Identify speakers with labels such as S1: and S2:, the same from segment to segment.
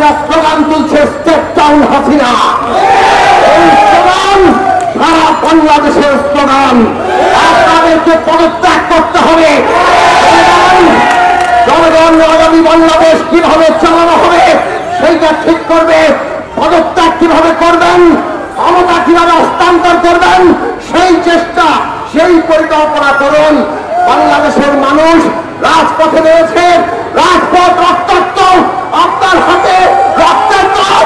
S1: শিক্ষার্থীরা স্লোগান তুলছে step down Hasina. এই স্লোগান সারা বাংলাদেশের স্লোগান। আপনাদেরকে পদত্যাগ করতে হবে। জনগণ আগামী বাংলাদেশ কিভাবে চালানো হবে সেইটা ঠিক করবে। পদত্যাগ কিভাবে করবেন, ক্ষমতা কিভাবে হস্তান্তর করবেন সেই চেষ্টা, সেই পরিকল্পনা করুন। বাংলাদেশের মানুষ রাজপথে রয়েছে, রাজপথ রক্তাক্ত, আপনার হাতে রক্তের কাজ।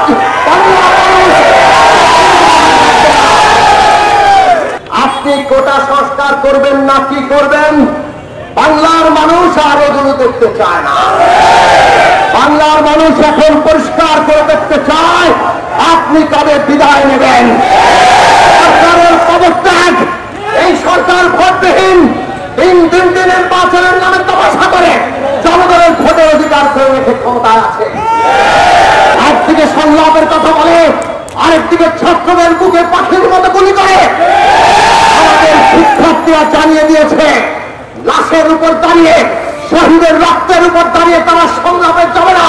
S1: আপনি কোটা সংস্কার করবেন না কি করবেন, বাংলার মানুষ আর এগুলো দেখতে চায় না। বাংলার মানুষ এখন পরিষ্কার করে দেখতে চায় আপনি কবে বিদায় নেবেন। সরকারের পদত্যাগ, এই সরকার ভোটবিহীন তিন নির্বাচনের নামে তমাশা করে জনগণের ভোটের অধিকার করে রেখে ক্ষমতায় আছে। একদিকে সংলাপের কথা বলে, আরেকদিকে ছাত্রদের বুকে পাখির মতো গুলি করে। আমাদের শিক্ষার্থীরা জানিয়ে দিয়েছে লাশের উপর দাঁড়িয়ে, শহীদের রক্তের উপর দাঁড়িয়ে তারা সংলাপে যাবে না।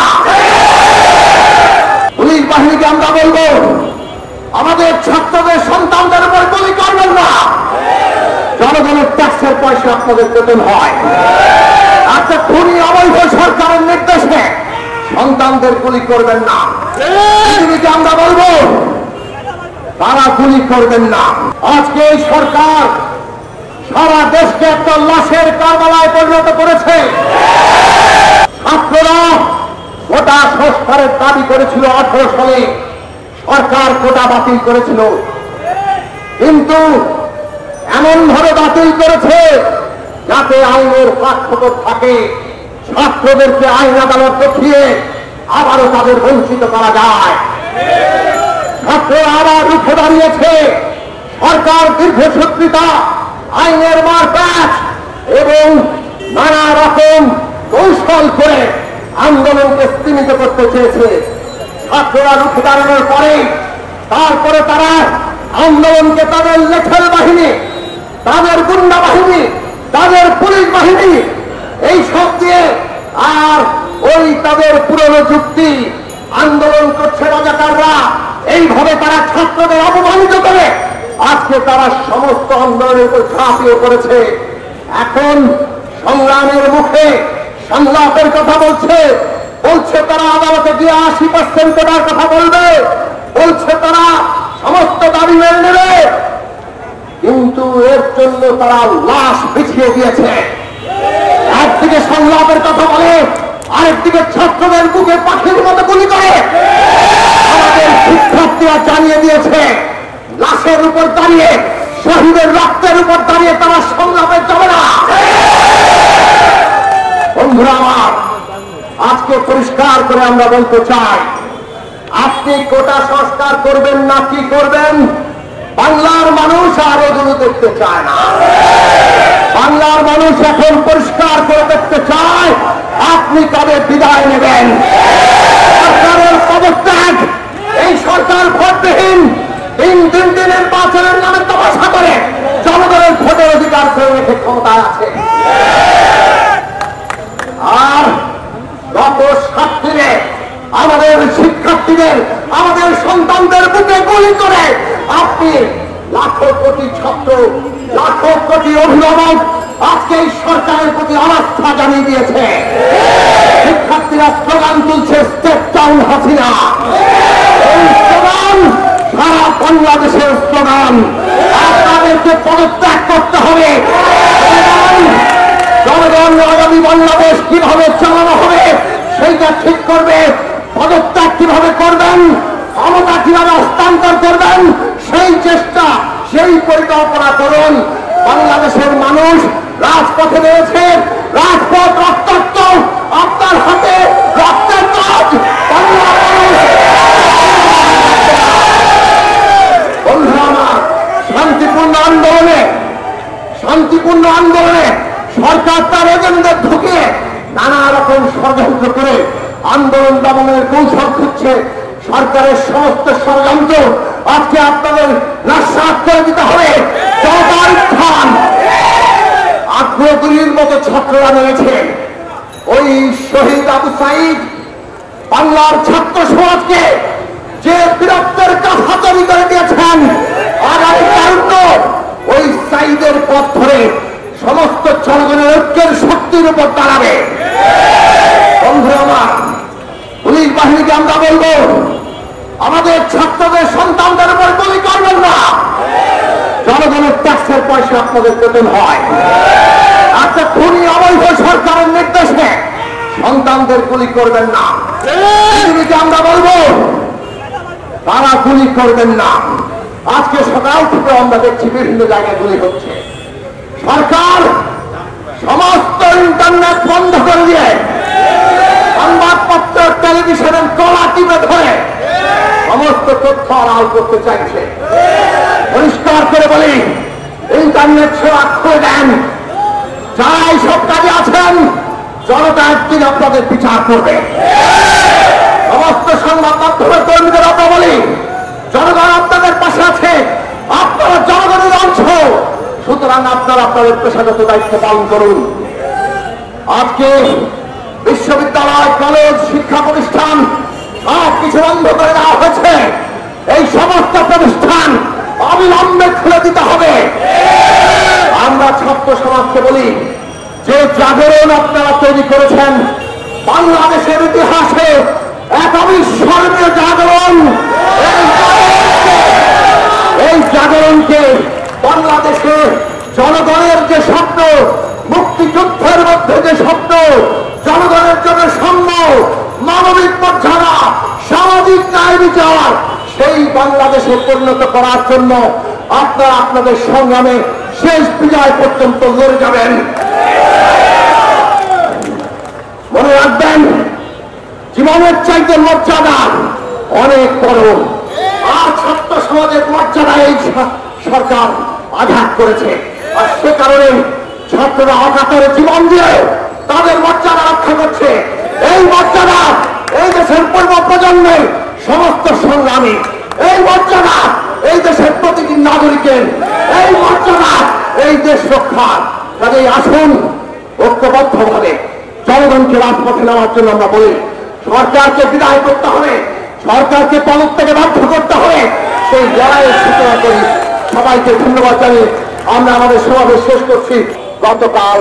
S1: পুলিশ বাহিনীকে আমরা বলবো আমাদের ছাত্রদের সন্তানদের উপর গুলি করবেন না। জনগণের ট্যাক্সের পয়সা আপনাদের বেতন হয়। একটা খুনি অবৈধ সরকারের নির্দেশে সন্তানদের গুলি করবেন না। পৃথিবীকে আমরা বলবো তারা গুলি করবেন না। আজকে এই সরকার সারা দেশকে একটা লাশের কারবালায় পরিণত করেছে। ছাত্ররা কোটা সংস্কারের দাবি করেছিল 18 সালে, সরকার কোটা বাতিল করেছিল, কিন্তু এমন ভাবে বাতিল করেছে যাতে আইনের পাঠ্যক্রম থাকে। ছাত্রদেরকে আইন আদালত দেখিয়ে আবারও তাদের বঞ্চিত করা যায়। ছাত্ররা আবার রুখে দাঁড়িয়েছে। সরকার দীর্ঘসূত্রিতা, আইনের মারপ্যাচ এবং নানা রকম কৌশল করে আন্দোলনকে স্তীমিত করতে চেয়েছে। ছাত্ররা রুখে দাঁড়ানোর পরে তারপরে তারা আন্দোলনকে তাদের লেখেল বাহিনী, তাদের গুন্ডা বাহিনী, তাদের পুলিশ বাহিনী এই সব দিয়ে আর ওই তাদের পুরনো যুক্তি আন্দোলন করছে রাজাকাররা, এইভাবে তারা ছাত্রদের অপমানিত করে আজকে তারা সমস্ত আন্দোলনের উপর ঝাঁপিয়ে পড়েছে। এখন সংগ্রামের মুখে সংলাপের কথা বলছে, বলছে তারা আদালতে গিয়ে 80% কোটার কথা বলবে, বলছে তারা সমস্ত দাবি মেনে নেবে, কিন্তু এর জন্য তারা লাশ বিছিয়ে দিয়েছে। একদিকে সংলাপের কথা বলে, আরেকদিকে ছাত্রদের বুকে পাখির মতো গুলি করে। আমাদের শিক্ষার্থীরা জানিয়ে দিয়েছে লাশের উপর দাঁড়িয়ে, শহীদের রক্তের উপর দাঁড়িয়ে তারা সংলাপে যাবে না। বন্ধুরা আমার, আজকে পরিষ্কার করে আমরা বলতে চাই আপনি কোটা সংস্কার করবেন না কি করবেন, বাংলার মানুষ আর এগুলো দেখতে চায় না। বাংলার মানুষ এখন পরিষ্কার করে দেখতে চায় আপনি কবে বিদায় নেবেন। সরকারের পদত্যাগ, এই সরকার ভোটবিহীন তিন নির্বাচনের নামে তমাশা করে জনগণের ভোটের অধিকার করে রেখে ক্ষমতায় আছে। আর গত 7 দিনে আমাদের শিক্ষার্থীদের, আমাদের সন্তানদের বুকে গুলি করে আপনি লাখো কোটি ছাত্র, লাখো কোটি অভিভাবক আজকে এই সরকারের প্রতি অনাস্থা জানিয়ে দিয়েছে। শিক্ষার্থীরা স্লোগান তুলছে স্টেপ ডাউন হাসিনা। এই স্লোগান সারা বাংলাদেশের স্লোগান। আপনাদেরকে পদত্যাগ করতে হবে। জনগণ আগামী বাংলাদেশ কিভাবে চালানো হবে সেইটা ঠিক করবে। পদত্যাগ কিভাবে করবেন, ক্ষমতা কিভাবে হস্তান্তর করবেন সেই চেষ্টা, সেই পরিকল্পনা করুন। বাংলাদেশের মানুষ রাজপথে রয়েছে, রাজপথ রক্তাক্ত, আপনার হাতে রক্তের কাজ। বন্ধুরা আমার, শান্তিপূর্ণ আন্দোলনে সরকার তার এজেন্টদের ঢুকিয়ে নানা রকম ষড়যন্ত্র করে আন্দোলন দমনের কৌশল খুঁজছে। সরকারের সমস্ত ষড়যন্ত্র আজকে আপনাদের নস্যাৎ করে দিতে হবে। জনতার উত্থান, আগ্রহগুলির মতো ছাত্ররা রয়েছে। ওই শহীদ আবু সাইদ বাংলার ছাত্র সমাজকে যে বীরত্বের কথা তৈরি করে দিয়েছেন, আগামী কারণ ওই সাইদের পথ ধরে সমস্ত জনগণের ঐক্যের শক্তির উপর দাঁড়াবে। বন্ধুরা আমার, পুলিশ বাহিনীকে আমরা বলবো, আমাদের ছাত্রদের সন্তানদের উপর গুলি করবেন না। জনগণের ট্যাক্সের পয়সা আপনাদের বেতন হয়। একটা খুনি অবৈধ সরকারের নির্দেশে সন্তানদের গুলি করবেন না। পৃথিবীকে আমরা বলবো, তারা গুলি করবেন না। আজকে সকাল থেকে আমরা দেখছি বিভিন্ন জায়গায় গুলি হচ্ছে। সরকার সমস্ত ইন্টারনেট বন্ধ করে দিয়ে সংবাদপত্র টেলিভিশনের গলা টিপে ধরে সমস্ত তথ্য আড়াল করতে চাইছে। পরিষ্কার করে বলি, ইন্টারনেট সেবা খুলে দেন। যারা এইসব কাজে আছেন, জনতা একদিন আপনাদের বিচার করবে। সমস্ত সংবাদ মাধ্যমের কর্মীদের আমরা বলি, জনগণ আপনাদের পাশে আছে, আপনারা জনগণের অংশ, সুতরাং আপনারা আপনাদের পেশাগত দায়িত্ব পালন করুন। আজকে বিশ্ববিদ্যালয়, কলেজ, শিক্ষা প্রতিষ্ঠান সব কিছু বন্ধ করে দেওয়া হয়েছে। এই সমস্ত প্রতিষ্ঠান অবিলম্বে খুলে দিতে হবে। আমরা ছাত্র সমাজকে বলি, যে জাগরণ আপনারা তৈরি করেছেন বাংলাদেশের ইতিহাসে এক অবিস্মরণীয় জাগরণ, এই জাগরণকে বাংলাদেশে জনগণের যে স্বপ্ন, মুক্তিযুদ্ধের মধ্যে যে স্বপ্ন, জনগণের জন্য সাম্য, মানবিক মর্যাদা, সামাজিক ন্যায় বিচার, সেই বাংলাদেশে পরিণত করার জন্য আপনারা আপনাদের সংগ্রামে শেষ বিজয় পর্যন্ত লড়ে যাবেন। মনে রাখবেন, জীবনের চাইতে মর্যাদা অনেক বড়। আর ছাত্র সমাজের মর্যাদা এই সরকার আঘাত করেছে। আর সে কারণে ছাত্ররা অকাতরে জীবন দিয়ে তাদের মর্যাদা রক্ষা করছে। এই মর্যাদা এই দেশের পূর্ব প্রজন্মের সমস্ত সংগ্রামী, এই মর্যাদা এই দেশের প্রতিটি নাগরিকের, এই মর্যাদা এই দেশ রক্ষার। কাজেই আসুন ঐক্যবদ্ধভাবে জনগণকে রাজপথে নেওয়ার জন্য আমরা বলি, সরকারকে বিদায় করতে হবে, সরকারকে পদত্যাগে বাধ্য করতে হবে। সেই লড়াইয়ের সূচনা করি। সবাইকে ধন্যবাদ জানিয়ে আমরা আমাদের সমাবেশ শেষ করছি। গতকাল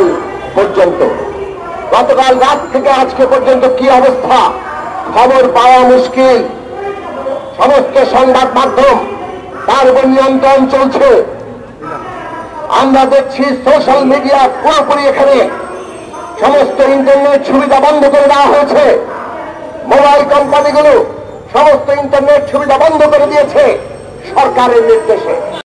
S1: রাত থেকে আজকে পর্যন্ত কি অবস্থা খবর পাওয়া মুশকিল। সমস্ত সংবাদ মাধ্যম তার উপর নিয়ন্ত্রণ চলছে। আমরা দেখছি সোশ্যাল মিডিয়া পুরোপুরি এখানে সমস্ত ইন্টারনেট সুবিধা বন্ধ করে দেওয়া হয়েছে। মোবাইল কোম্পানিগুলো সমস্ত ইন্টারনেট সুবিধা বন্ধ করে দিয়েছে সরকারের নির্দেশে।